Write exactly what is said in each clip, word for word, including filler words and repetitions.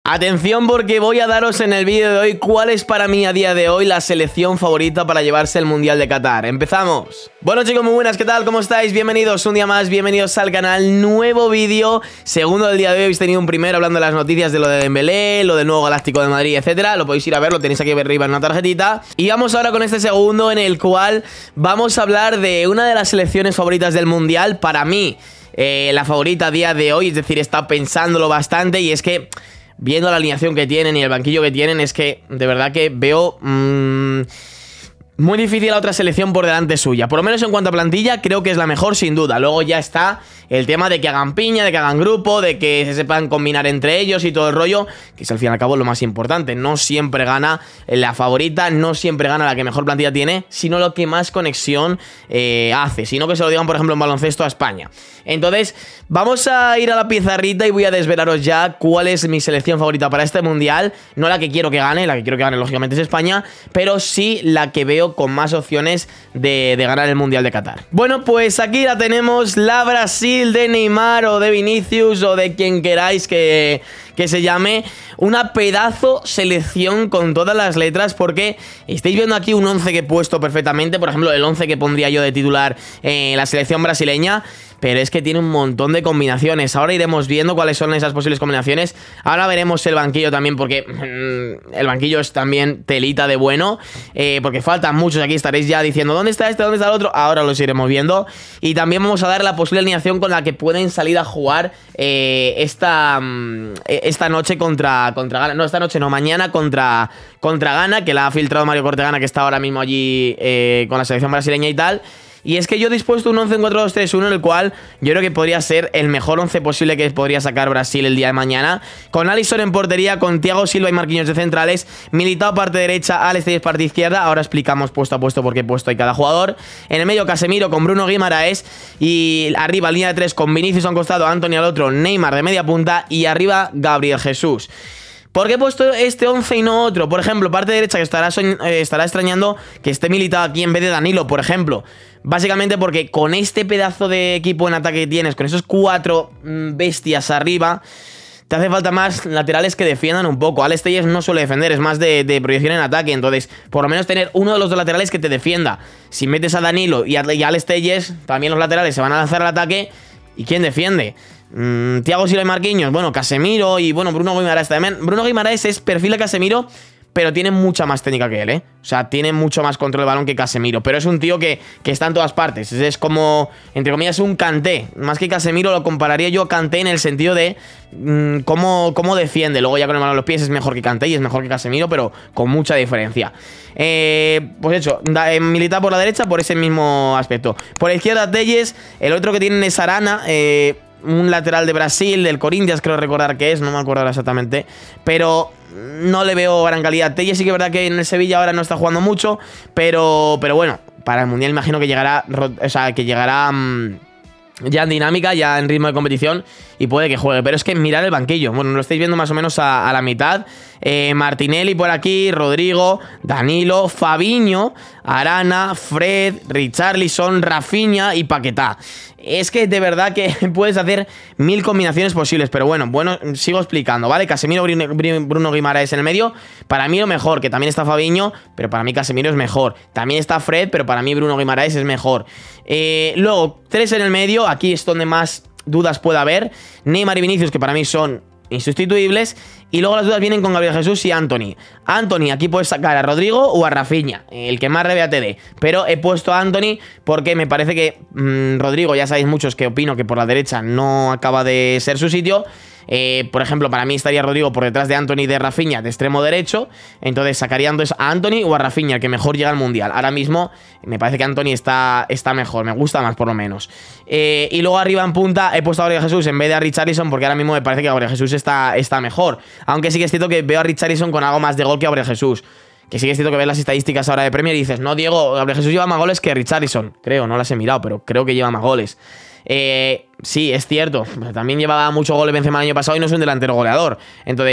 Atención porque voy a daros en el vídeo de hoy cuál es para mí a día de hoy la selección favorita para llevarse el Mundial de Qatar. ¡Empezamos! Bueno chicos, muy buenas, ¿qué tal? ¿Cómo estáis? Bienvenidos un día más, bienvenidos al canal. Nuevo vídeo, segundo del día de hoy. Habéis tenido un primero hablando de las noticias de lo de Dembélé, lo del nuevo Galáctico de Madrid, etcétera. Lo podéis ir a ver, lo tenéis aquí arriba en una tarjetita. Y vamos ahora con este segundo en el cual vamos a hablar de una de las selecciones favoritas del Mundial. Para mí, eh, la favorita a día de hoy, es decir, he estado pensándolo bastante y es que viendo la alineación que tienen y el banquillo que tienen, es que de verdad que veo mmm, muy difícil a otra selección por delante suya. Por lo menos en cuanto a plantilla, creo que es la mejor sin duda. Luego ya está el tema de que hagan piña, de que hagan grupo, de que se sepan combinar entre ellos y todo el rollo, que es al fin y al cabo lo más importante. No siempre gana la favorita, no siempre gana la que mejor plantilla tiene, sino lo que más conexión eh, hace. Sino que se lo digan, por ejemplo, en baloncesto a España. Entonces, vamos a ir a la pizarrita y voy a desvelaros ya cuál es mi selección favorita para este Mundial. No la que quiero que gane, la que quiero que gane lógicamente es España, pero sí la que veo con más opciones de, de ganar el Mundial de Qatar. Bueno, pues aquí la tenemos, la Brasil de Neymar o de Vinicius o de quien queráis que, que se llame. Una pedazo selección con todas las letras, porque estáis viendo aquí un once que he puesto perfectamente. Por ejemplo, el once que pondría yo de titular en la selección brasileña. Pero es que tiene un montón de combinaciones. Ahora iremos viendo cuáles son esas posibles combinaciones. Ahora veremos el banquillo también, porque mmm, el banquillo es también telita de bueno. Eh, porque faltan muchos aquí. Estaréis ya diciendo, ¿dónde está este? ¿Dónde está el otro? Ahora los iremos viendo. Y también vamos a dar la posible alineación con la que pueden salir a jugar eh, esta, mmm, esta noche contra, contra Ghana. No, esta noche no, mañana contra, contra Ghana, que la ha filtrado Mario Cortegana, que está ahora mismo allí eh, con la selección brasileña y tal. Y es que yo he dispuesto un once en cuatro dos tres uno, en el cual yo creo que podría ser el mejor once posible que podría sacar Brasil el día de mañana. Con Alisson en portería, con Thiago Silva y Marquinhos de centrales, Militao parte derecha, Alex Telles parte izquierda. Ahora explicamos puesto a puesto por qué puesto hay cada jugador. En el medio Casemiro con Bruno Guimaraes. Y arriba línea de tres con Vinicius a un costado, Antony al otro, Neymar de media punta. Y arriba Gabriel Jesús. ¿Por qué he puesto este once y no otro? Por ejemplo, parte derecha, que estará, eh, estará extrañando que esté Militao aquí en vez de Danilo, por ejemplo. Básicamente porque con este pedazo de equipo en ataque que tienes, con esos cuatro mmm, bestias arriba, te hace falta más laterales que defiendan un poco. Alex Telles no suele defender, es más de, de proyección en ataque. Entonces, por lo menos tener uno de los dos laterales que te defienda. Si metes a Danilo y a, y a Alex Telles, también los laterales se van a lanzar al ataque. ¿Y quién defiende? Mm, Thiago Silva y Marquinhos, bueno, Casemiro y bueno, Bruno Guimaraes también. Bruno Guimaraes es perfil de Casemiro, pero tiene mucha más técnica que él, ¿eh? O sea, tiene mucho más control del balón que Casemiro. Pero es un tío que, que está en todas partes. Es como, entre comillas, un Kanté. Más que Casemiro lo compararía yo a Kanté en el sentido de mmm, cómo, cómo defiende. Luego ya con el balón en los pies es mejor que Kanté y es mejor que Casemiro, pero con mucha diferencia. Eh, pues hecho, eh, Militao por la derecha por ese mismo aspecto. Por la izquierda Telles, el otro que tienen es Arana, eh... un lateral de Brasil, del Corinthians creo recordar que es, no me acuerdo exactamente, pero no le veo gran calidad. Telles sí que es verdad que en el Sevilla ahora no está jugando mucho, pero, pero bueno, para el Mundial imagino que llegará, o sea, que llegará mmm, ya en dinámica, ya en ritmo de competición y puede que juegue. Pero es que mirar el banquillo, bueno, lo estáis viendo más o menos a, a la mitad. Eh, Martinelli por aquí, Rodrigo, Danilo, Fabinho, Arana, Fred, Richarlison, Rafinha y Paquetá. Es que de verdad que puedes hacer mil combinaciones posibles, pero bueno, bueno, sigo explicando, ¿vale? Casemiro, Bruno Guimaraes en el medio, para mí lo mejor, que también está Fabinho, pero para mí Casemiro es mejor. También está Fred, pero para mí Bruno Guimaraes es mejor. Eh, luego, tres en el medio, aquí es donde más dudas puede haber. Neymar y Vinicius, que para mí son insustituibles. Y luego las dudas vienen con Gabriel Jesús y Antony. Antony, aquí puedes sacar a Rodrigo o a Rafinha, el que más revea te dé. Pero he puesto a Antony porque me parece que mmm, Rodrigo, ya sabéis muchos que opino que por la derecha no acaba de ser su sitio. Eh, por ejemplo, para mí estaría Rodrigo por detrás de Antony y de Rafinha de extremo derecho. Entonces sacaría entonces a Antony o a Rafinha, el que mejor llega al Mundial. Ahora mismo me parece que Antony está, está mejor, me gusta más por lo menos. Eh, y luego arriba en punta he puesto a Gabriel Jesús en vez de a Richarlison, porque ahora mismo me parece que Gabriel Jesús está, está mejor. Aunque sí que es cierto que veo a Richarlison con algo más de gol que a Gabriel Jesús. Que sí que es cierto que ves las estadísticas ahora de Premier y dices, no, Diego, Gabriel Jesús lleva más goles que Richarlison. Creo, no las he mirado, pero creo que lleva más goles. Eh, sí, es cierto. También llevaba mucho gol Benzema el año pasado y no es un delantero goleador. Entonces,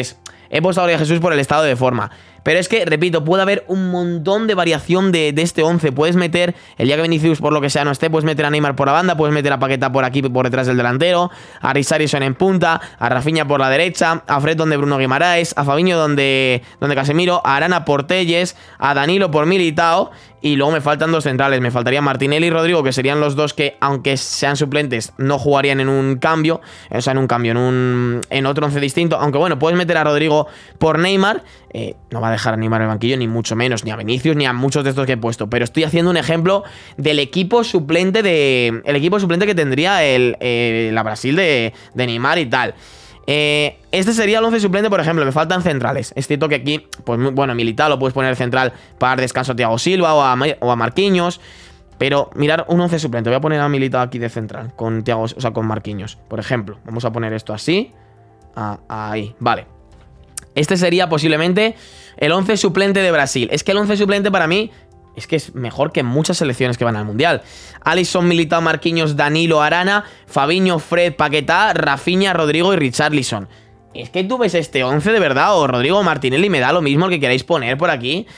He puesto a Gabriel Jesús por el estado de forma. Pero es que, repito, puede haber un montón de variación de, de este once. Puedes meter, el día que Vinicius por lo que sea no esté, puedes meter a Neymar por la banda, puedes meter a Paquetá por aquí, por detrás del delantero, a Richarlison en punta, a Rafinha por la derecha, a Fred donde Bruno Guimaraes, a Fabinho donde, donde Casemiro, a Arana por Telles, a Danilo por Militao. Y luego me faltan dos centrales, me faltarían Martinelli y Rodrigo, que serían los dos que, aunque sean suplentes, no jugarían en un cambio, o sea, en un cambio, en un en otro once distinto. Aunque bueno, puedes meter a Rodrigo por Neymar, eh, no va a dejar a Neymar en el banquillo, ni mucho menos, ni a Vinicius, ni a muchos de estos que he puesto. Pero estoy haciendo un ejemplo del equipo suplente de el equipo suplente que tendría el, eh, la Brasil de, de Neymar y tal. Eh, este sería el once suplente, por ejemplo. Me faltan centrales. Es cierto que aquí, pues bueno, Militao lo puedes poner central para dar descanso a Thiago Silva o a, o a Marquinhos. Pero mirar un once suplente. Voy a poner a Militao aquí de central con Thiago, o sea, con Marquinhos, por ejemplo. Vamos a poner esto así. Ah, ahí, vale. Este sería posiblemente el once suplente de Brasil. Es que el once suplente para mí es que es mejor que muchas selecciones que van al Mundial. Alisson, Militao, Marquinhos, Danilo, Arana, Fabinho, Fred, Paquetá, Rafinha, Rodrigo y Richarlison. Es que tú ves este once de verdad, o Rodrigo Martinelli, me da lo mismo el que queráis poner por aquí.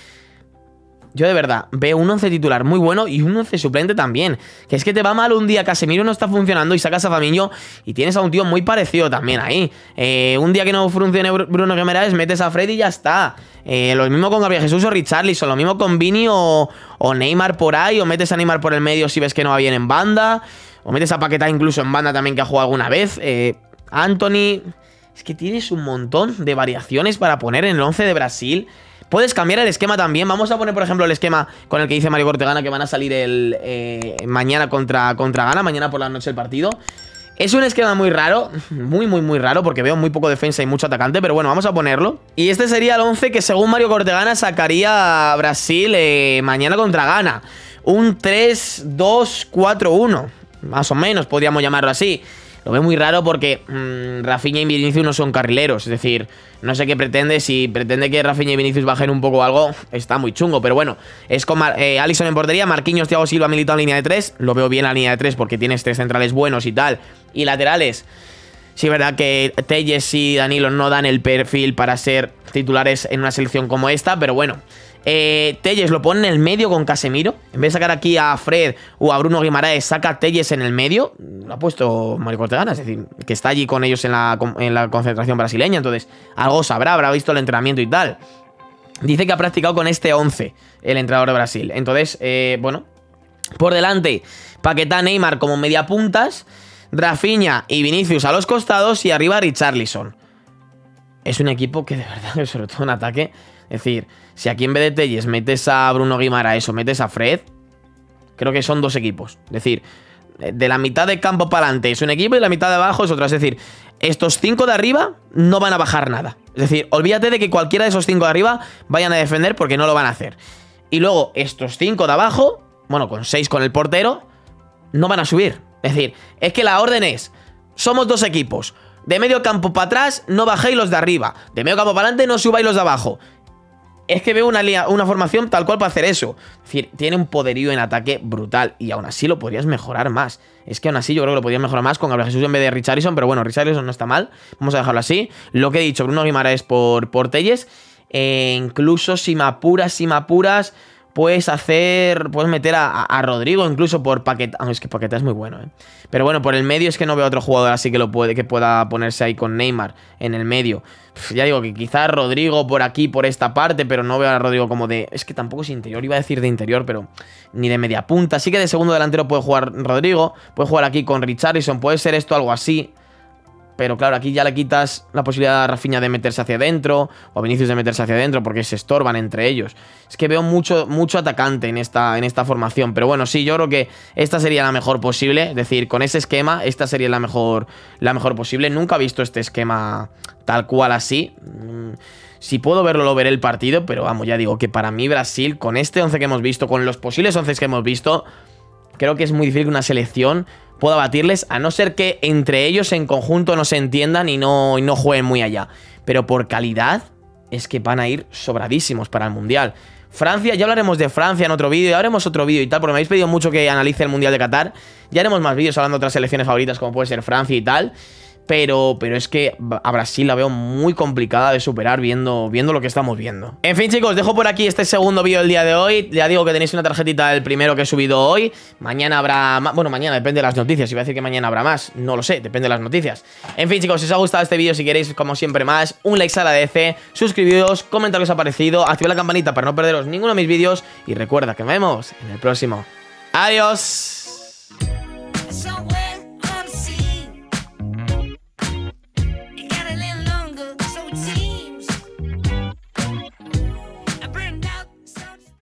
Yo de verdad veo un once titular muy bueno y un once suplente también. Que es que te va mal un día, Casemiro no está funcionando y sacas a Fabinho y tienes a un tío muy parecido también ahí. Eh, un día que no funcione Bruno Guimaraes, metes a Fred y ya está. Eh, lo mismo con Gabriel Jesús o Richarlison, lo mismo con Vini o, o Neymar por ahí, o metes a Neymar por el medio si ves que no va bien en banda, o metes a Paquetá incluso en banda también que ha jugado alguna vez. Eh, Anthony... Es que tienes un montón de variaciones para poner en el once de Brasil. Puedes cambiar el esquema también. Vamos a poner, por ejemplo, el esquema con el que dice Mario Cortegana que van a salir el eh, mañana contra, contra Ghana, mañana por la noche el partido. Es un esquema muy raro, muy, muy, muy raro, porque veo muy poco defensa y mucho atacante, pero bueno, vamos a ponerlo. Y este sería el once que según Mario Cortegana sacaría a Brasil eh, mañana contra Ghana. Un tres dos cuatro uno, más o menos, podríamos llamarlo así. Lo veo muy raro porque mmm, Rafinha y Vinicius no son carrileros. Es decir, no sé qué pretende. Si pretende que Rafinha y Vinicius bajen un poco algo, está muy chungo. Pero bueno, es con eh, Alisson en portería, Marquinhos, Thiago Silva, Militao en línea de tres. Lo veo bien la línea de tres porque tienes tres centrales buenos y tal. Y laterales, sí es verdad que Telles y Danilo no dan el perfil para ser titulares en una selección como esta. Pero bueno, Eh, Telles lo pone en el medio con Casemiro. En vez de sacar aquí a Fred o a Bruno Guimaraes, saca a Telles en el medio. Lo ha puesto Mario Cortegana, es decir, que está allí con ellos en la, en la concentración brasileña. Entonces, algo sabrá, habrá visto el entrenamiento y tal. Dice que ha practicado con este once el entrenador de Brasil. Entonces, eh, bueno, por delante Paquetá, Neymar como media puntas, Rafinha y Vinicius a los costados y arriba Richarlison. Es un equipo que de verdad, sobre todo en ataque, es decir, si aquí en vez de Telles metes a Bruno Guimaraes o metes a Fred, creo que son dos equipos. Es decir, de la mitad de campo para adelante es un equipo y la mitad de abajo es otro. Es decir, estos cinco de arriba no van a bajar nada. Es decir, olvídate de que cualquiera de esos cinco de arriba vayan a defender porque no lo van a hacer. Y luego estos cinco de abajo, bueno, con seis con el portero, no van a subir. Es decir, es que la orden es, somos dos equipos. De medio campo para atrás no bajéis los de arriba. De medio campo para adelante no subáis los de abajo. Es que veo una, una formación tal cual para hacer eso. Es decir, tiene un poderío en ataque brutal. Y aún así lo podrías mejorar más. Es que aún así yo creo que lo podrías mejorar más con Gabriel Jesús en vez de Richarlison. Pero bueno, Richarlison no está mal. Vamos a dejarlo así. Lo que he dicho, Bruno Guimaraes por, por Telles. Eh, incluso si me apuras, si me apuras, puedes hacer... Puedes meter a, a Rodrigo incluso por Paquetá. Ah, es que Paquetá es muy bueno, ¿eh? Pero bueno, por el medio es que no veo otro jugador así que lo puede, que pueda ponerse ahí con Neymar en el medio. Pff, ya digo que quizás Rodrigo por aquí, por esta parte, pero no veo a Rodrigo como de... Es que tampoco es interior, iba a decir de interior, pero ni de media punta. Sí que de segundo delantero puede jugar Rodrigo, puede jugar aquí con Richarlison, puede ser esto algo así. Pero claro, aquí ya le quitas la posibilidad a Rafinha de meterse hacia adentro, o a Vinicius de meterse hacia adentro, porque se estorban entre ellos. Es que veo mucho, mucho atacante en esta, en esta formación. Pero bueno, sí, yo creo que esta sería la mejor posible. Es decir, con ese esquema, esta sería la mejor, la mejor posible. Nunca he visto este esquema tal cual así. Si puedo verlo, lo veré el partido. Pero vamos, ya digo que para mí Brasil, con este once que hemos visto, con los posibles once que hemos visto, creo que es muy difícil que una selección pueda batirles, a no ser que entre ellos en conjunto no se entiendan y no, y no jueguen muy allá. Pero por calidad es que van a ir sobradísimos para el Mundial. Francia, ya hablaremos de Francia en otro vídeo, ya haremos otro vídeo y tal, porque me habéis pedido mucho que analice el Mundial de Qatar. Ya haremos más vídeos hablando de otras selecciones favoritas como puede ser Francia y tal. pero, pero es que a Brasil la veo muy complicada de superar viendo, viendo lo que estamos viendo. En fin, chicos, dejo por aquí este segundo vídeo del día de hoy. Ya digo que tenéis una tarjetita del primero que he subido hoy. Mañana habrá más, bueno, mañana depende de las noticias. Iba a decir que mañana habrá más, no lo sé, depende de las noticias. En fin, chicos, si os ha gustado este vídeo, si queréis, como siempre más, un like se agradece, suscribiros, comentad qué os ha parecido, activad la campanita para no perderos ninguno de mis vídeos y recuerda que nos vemos en el próximo. ¡Adiós!